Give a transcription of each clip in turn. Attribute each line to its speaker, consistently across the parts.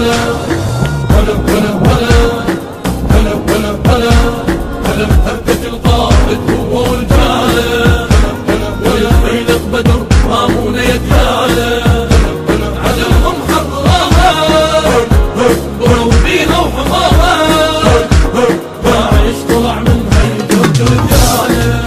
Speaker 1: هبة القائد هو ورجاله، والخيلق بدر هامون يدياله، عدلهم حرامه ضروا بيها وحماها، داعش طلع من هيدر رجاله.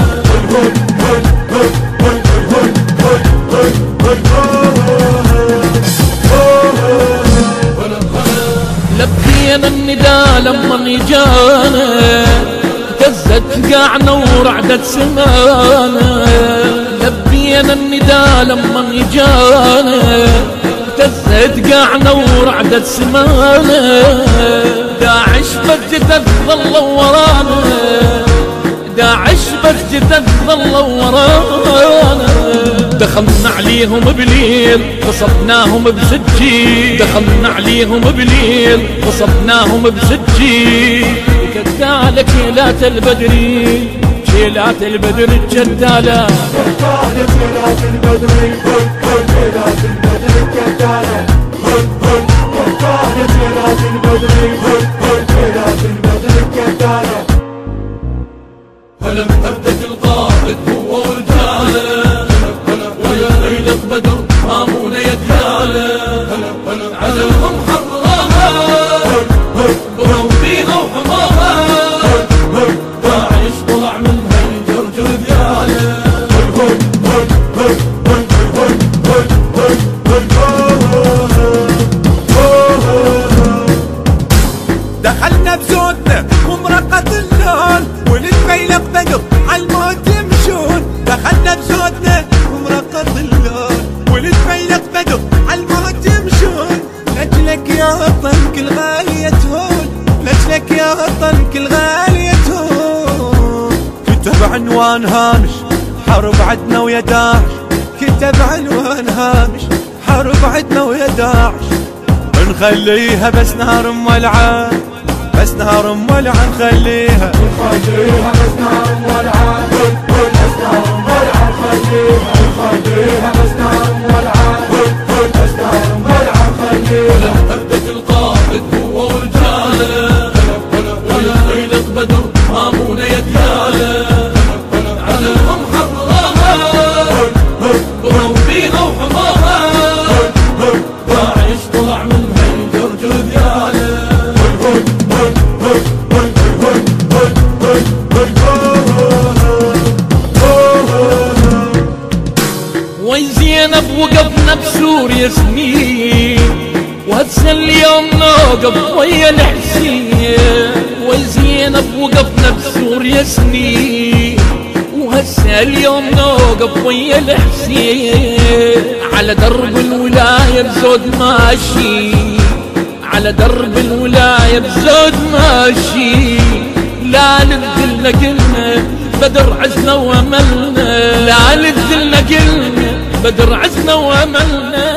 Speaker 1: لبينا النداء لما اجانا، اهتزت قاعنا ورعدت سمانا. لبينا النداء لما اجانا، اهتزت قاعنا ورعدت سمانا. داعش بسجدت ظلوا ورانا، داعش بسجدت ظلوا ورانا. دخلنا عليهم بليل وصبناهم بسجين، دخلنا عليهم بليل وصبناهم بسجين. وكتالة كيلات البدري، كيلات البدر الجدالة،
Speaker 2: كتالة كيلات البدري، كيلات البدر الجدالة، كتالة كيلات البدري، كيلات البدر الجدالة.
Speaker 1: هلم هبة القائد هو ورجاله، والخيلق بدر هامون يدياله، عدلهم حرامه ضروا بيها وحماها، داعش طلع من هيدر جرذياله.
Speaker 3: دخلنا بزودنا ومرقة اللون، والخيلق بدر عالموت يمشون. دخلنا بزودنا ومرقة اللون، والخيلق بدر عالموت يمشون. لجلك يا وطن كل غالية تهون، لجلك يا وطن كل غالية تهون. كتب عنوان هامش حرب عدنا ويا داعش، كتب عنوان هامش حرب عدنا ويا داعش. نخليها بس نهار مولعة، بس نهار مولعة نخليها،
Speaker 2: نخليها بس نهار مولعة، بس نهار مولعة نخليها، نخليها بس نهار مولعة، بس نهار مولعة نخليها.
Speaker 1: هبة القائد هو ورجاله، والخيلق بدر هامون يدياله، عدلهم حرامه ضروا بيها وحماها، داعش طلع من هيدر جرذياله. وين زينب وقفنا بسوريا سنين، وهسه اليوم نوقف ويا الحسين. وين زينب وقفنا بسوريا سنين، وهسه اليوم نوقف ويا الحسين. على درب الولاية بزود ماشي، على درب الولاية بزود ماشي. لا للذلة قلنا بدر عزنا واملنا، لا للذلة قلنا بدر عزنا واملنا.